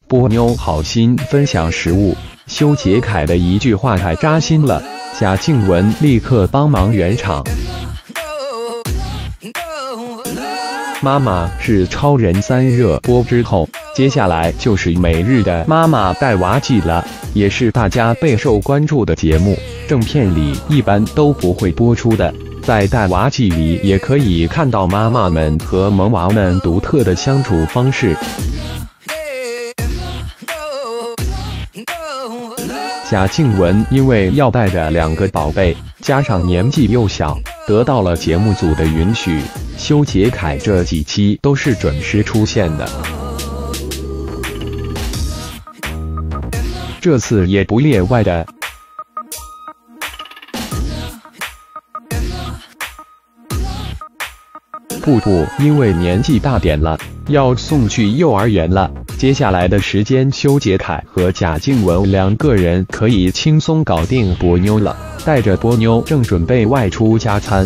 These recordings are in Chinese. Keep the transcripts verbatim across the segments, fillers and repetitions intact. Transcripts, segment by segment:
波妞好心分享食物，修杰楷的一句话太扎心了，贾静雯立刻帮忙圆场。妈妈是超人三热播之后，接下来就是每日的妈妈带娃季了，也是大家备受关注的节目。正片里一般都不会播出的，在带娃季里也可以看到妈妈们和萌娃们独特的相处方式。贾静雯因为要带着两个宝贝，加上年纪又小，得到了节目组的允许，修杰楷这几期都是准时出现的。这次也不例外的。布布因为年纪大点了，要送去幼儿园了。接下来的时间，修杰楷和贾静雯两个人可以轻松搞定波妞了。带着波妞正准备外出加餐，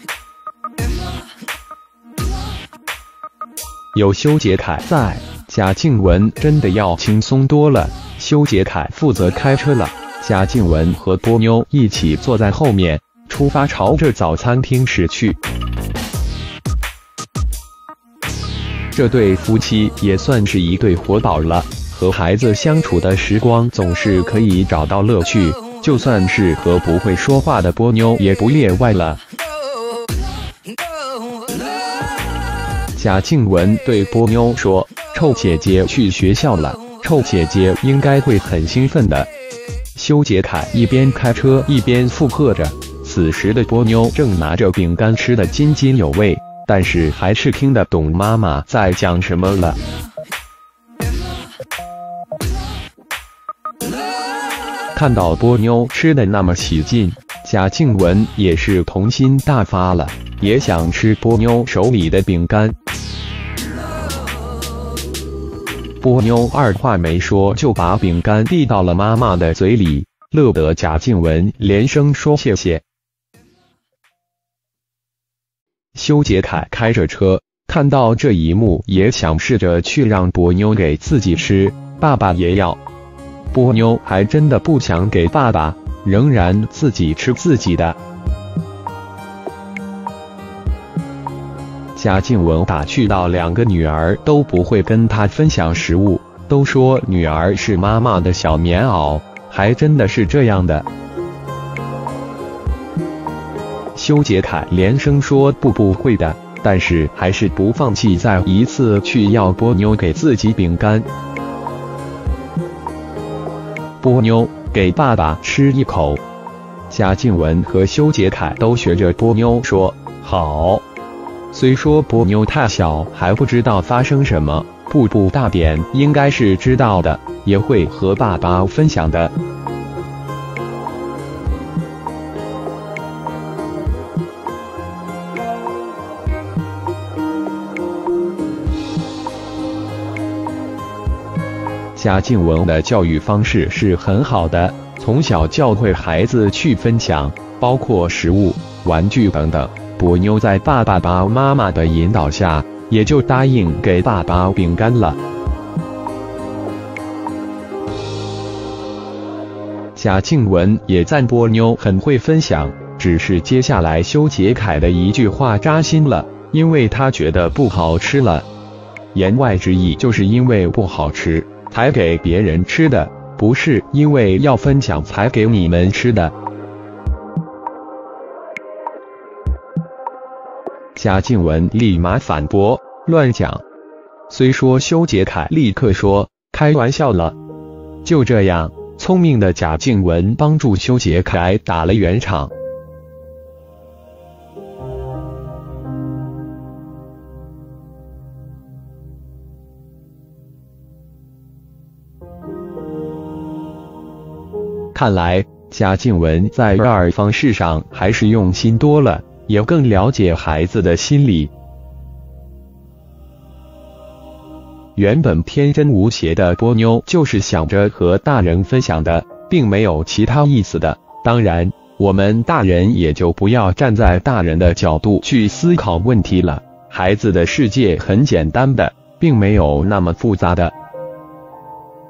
有修杰楷在，贾静雯真的要轻松多了。修杰楷负责开车了，贾静雯和波妞一起坐在后面，出发朝着早餐厅驶去。这对夫妻也算是一对活宝了，和孩子相处的时光总是可以找到乐趣，就算是和不会说话的波妞也不例外了。贾静雯对波妞说：“臭姐姐去学校了，臭姐姐应该会很兴奋的。”修杰楷一边开车一边附和着，此时的波妞正拿着饼干吃得津津有味。但是还是听得懂妈妈在讲什么了。看到波妞吃的那么起劲，贾静雯也是童心大发了，也想吃波妞手里的饼干。波妞二话没说就把饼干递到了妈妈的嘴里，乐得贾静雯连声说谢谢。修杰楷开着车，看到这一幕也想试着去让波妞给自己吃，爸爸也要。波妞还真的不想给爸爸，仍然自己吃自己的。贾静雯打趣到两个女儿都不会跟她分享食物，都说女儿是妈妈的小棉袄，还真的是这样的。修杰楷连声说不不会的，但是还是不放弃再一次去要波妞给自己饼干。波妞，给爸爸吃一口。贾静雯和修杰楷都学着波妞说好。虽说波妞太小还不知道发生什么，布布大点应该是知道的，也会和爸爸分享的。贾静雯的教育方式是很好的，从小教会孩子去分享，包括食物、玩具等等。波妞在爸爸爸妈妈的引导下，也就答应给爸爸饼干了。贾静雯也赞波妞很会分享，只是接下来修杰楷的一句话扎心了，因为他觉得不好吃了。言外之意就是因为不好吃才给别人吃的，不是因为要分享才给你们吃的。贾静雯立马反驳：“乱讲！”虽说修杰楷立刻说：“开玩笑了。”就这样，聪明的贾静雯帮助修杰楷打了圆场。看来贾静雯在育儿方式上还是用心多了，也更了解孩子的心理。原本天真无邪的波妞就是想着和大人分享的，并没有其他意思的。当然，我们大人也就不要站在大人的角度去思考问题了。孩子的世界很简单的，并没有那么复杂的。